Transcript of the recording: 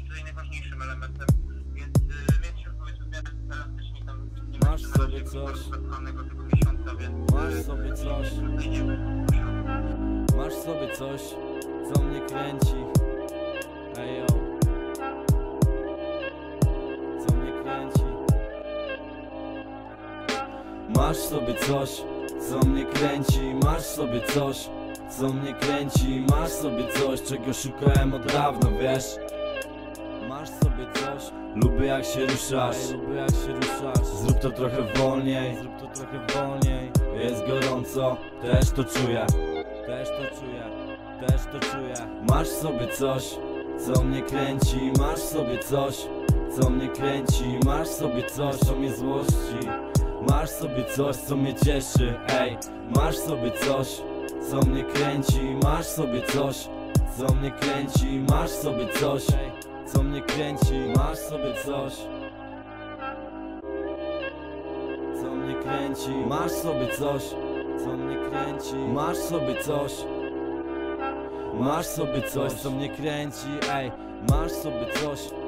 tutaj najważniejszym elementem, więc mieć się powiedzmy w miarę elastycznie tam nie masz sobie coś, tego miesiąca, więc masz sobie coś, tutaj nie wiem, masz sobie coś, co mnie kręci. Ej yo, co mnie kręci. Masz sobie coś, co mnie kręci. Masz sobie coś, co mnie kręci. Masz sobie coś, czego szukałem od dawna, wiesz. Masz sobie coś, lubię jak się ruszasz, lubię jak się ruszasz. Zrób to trochę wolniej, zrób to trochę wolniej. Jest gorąco, też to czuję, też to czuję, też to czuję. Masz sobie coś, co mnie kręci. Masz sobie coś, co mnie kręci. Masz sobie coś, co mnie złości. Masz sobie coś, co mnie cieszy, ej. Masz sobie coś, co mnie kręci. Masz sobie coś, co mnie kręci. Masz sobie coś, co mnie kręci. Masz sobie coś, co mnie kręci. Masz sobie coś, co mnie kręci. Masz sobie coś, masz sobie coś, co mnie kręci, ej. Masz sobie coś,